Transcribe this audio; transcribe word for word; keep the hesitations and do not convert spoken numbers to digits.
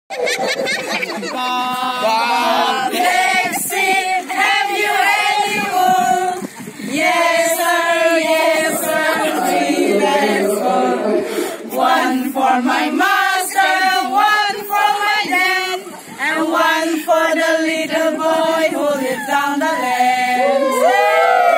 Bob, Dixie, have you any wool? Yes, sir, yes, sir, three bags full. One for my mom.